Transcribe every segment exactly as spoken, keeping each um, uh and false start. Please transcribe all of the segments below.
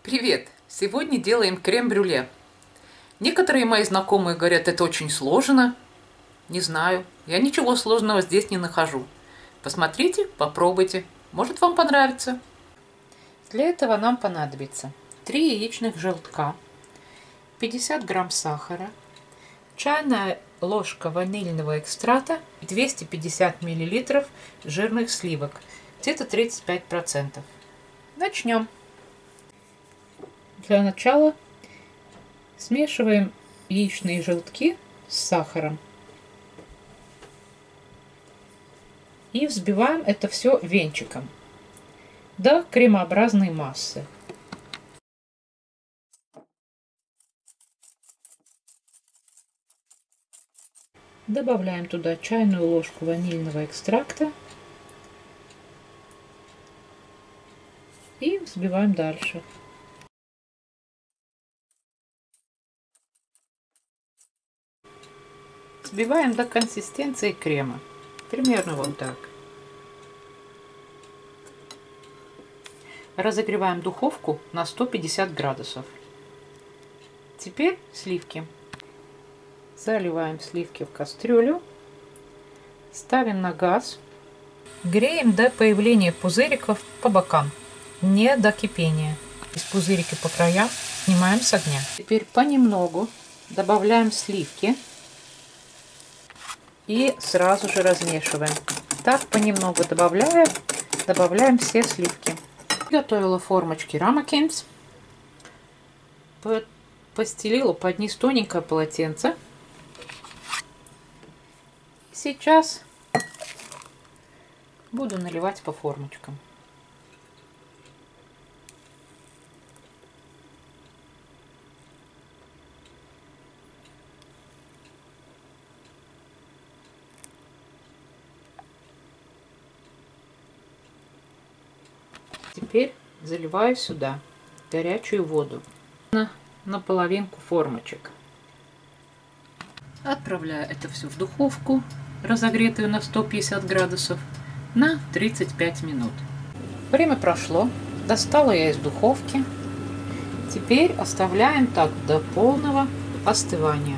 Привет! Сегодня делаем крем-брюле. Некоторые мои знакомые говорят, это очень сложно. Не знаю, я ничего сложного здесь не нахожу. Посмотрите, попробуйте, может вам понравится. Для этого нам понадобится три яичных желтка, пятьдесят грамм сахара, чайная ложка ванильного экстракта, двести пятьдесят миллилитров жирных сливок, где-то тридцать пять процентов. Начнем. Для начала смешиваем яичные желтки с сахаром и взбиваем это все венчиком до кремообразной массы. Добавляем туда чайную ложку ванильного экстракта и взбиваем дальше. Взбиваем до консистенции крема, примерно вот так. Разогреваем духовку на сто пятьдесят градусов. Теперь сливки. Заливаем сливки в кастрюлю, ставим на газ, греем до появления пузыриков по бокам, не до кипения. Из пузырики по краям снимаем с огня. Теперь понемногу добавляем сливки и сразу же размешиваем. Так понемногу добавляя, добавляем все сливки. Готовила формочки рамакинс, постелила под низ тоненькое полотенце. Сейчас буду наливать по формочкам. Теперь заливаю сюда горячую воду на, на половинку формочек. Отправляю это все в духовку, разогретую на сто пятьдесят градусов, на тридцать пять минут. Время прошло, достала я из духовки. Теперь оставляем так до полного остывания.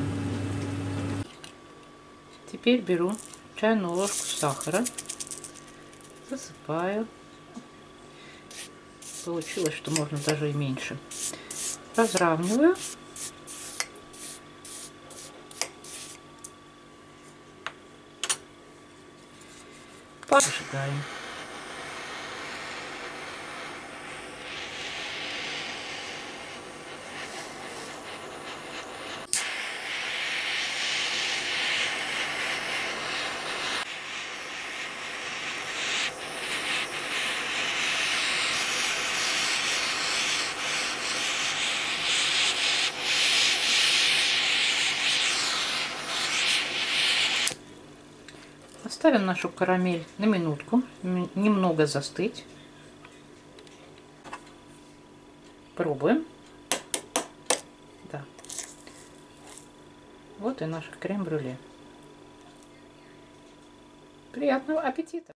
Теперь беру чайную ложку сахара, засыпаю. Получилось, что можно даже и меньше. Разравниваю. Поджигаем. Оставим нашу карамель на минутку, немного застыть. Пробуем. Да. Вот и наш крем-брюле. Приятного аппетита!